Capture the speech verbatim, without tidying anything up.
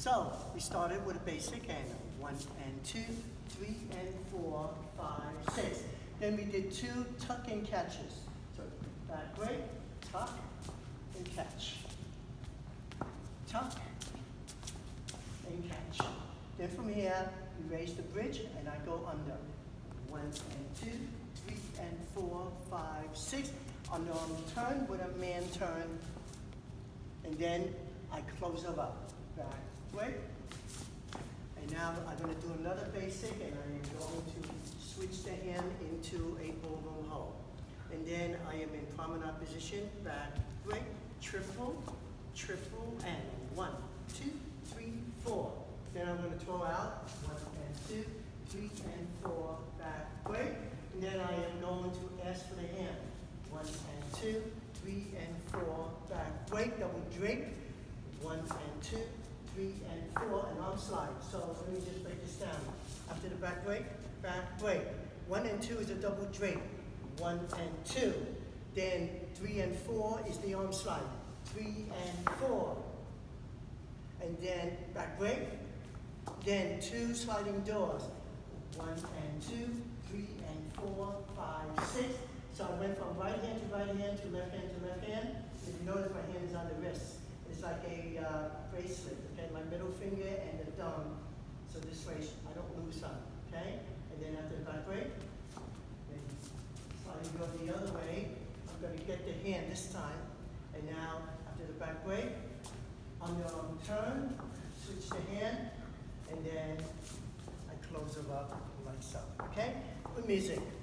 So we started with a basic and one and two, three and four, five, six. Then we did two tuck and catches. So back break, tuck, and catch. Tuck, and catch. Then from here, we raise the bridge and I go under. One and two, three and four, five, six. Underarm turn with a man turn. And then I close it up. Back break. And now I'm going to do another basic and I am going to switch the hand into a ballroom hold. And then I am in promenade position, back break, triple, triple, and one, two, three, four. Then I'm going to throw out one and two, three and four, back break. And then I am going to ask for the hand. One and two, three and four, back break, double drape. One and two, three and four, and arm slide. So let me just break this down. After the back break, back break. One and two is a double drape. One and two. Then three and four is the arm slide. Three and four. And then back break. Then two sliding doors. One and two, three and four, five, six. So I went from right hand to right hand to left hand to left hand. If you notice, my hand is on the wrist. It's like a uh, bracelet, okay? My middle finger and the thumb. So this way I don't lose up, okay? And then after the back break, then sliding go the other way. I'm going to get the hand this time. And now after the back break, underarm turn, switch the hand, and then I close it up like so, okay? With music.